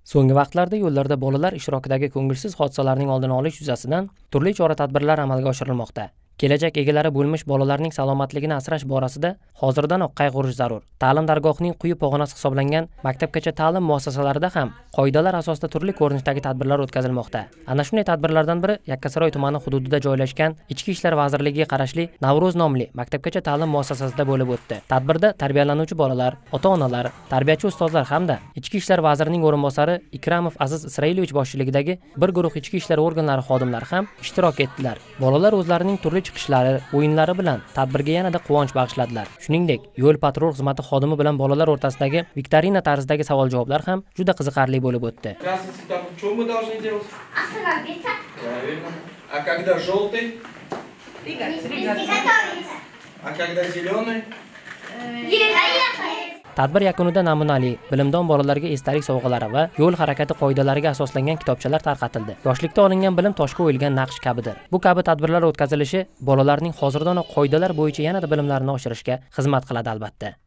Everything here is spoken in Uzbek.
So'nggi vaqtlarda yo'llarda bolalar ishtirokidagi ko'ngilsiz hodisalarning oldini olish yuzasidan turli chora-tadbirlar amalga oshirilmoqda. Kelajak egalari bo'lmish bolalarning salomatligini asrash borasida hozirdanoq qayg'urish zarur. Ta'lim dargohining quyi pog'onasi hisoblangan maktabgacha ta'lim muassasalarida ham qoidalar asosida turli ko'rinishdagi tadbirlar o'tkazilmoqda. Ana shunday tadbirlardan biri Yakkasaroy tumani hududida joylashgan Ichki ishlar vazirligiga qarashli Navro'z nomli maktabgacha ta'lim muassasasida bo'lib o'tdi. Tadbirda tarbiyalanuvchi bolalar, ota-onalar, tarbiyachi ustozlar hamda Ichki ishlar vazirining o'rinbosari Ikramov Aziz Isroilovich boshchiligidagi bir guruh ichki ishlar organlari xodimlari ham ishtirok etdilar. Bolalar o'zlarining turli chiqishlari, o'yinlari bilan tadbirga yanada quvonch bag'ishladilar. Shuningdek, yo'l patrul xizmati xodimi bilan bolalar o'rtasidagi viktorina tarzidagi savol-javoblar ham juda qiziqarli bo'lib o'tdi. Красный светофор, что мы должны делать? Остановиться. Правильно. А когда желтый? Приготовиться. А когда зеленый? Поехали. Tadbir yakunida namunali, bilimdon bolalarga esdalik sovg'alari va yo'l harakati qoidalariga asoslangan kitobchalar tarqatildi. Yoshlikda olingan bilim toshga o'yilgan naqsh kabidir. Bu kabi tadbirlar o'tkazilishi bolalarning hozirdanoq qoidalar bo'yicha yanada bilimlarini oshirishga xizmat qiladi albatta.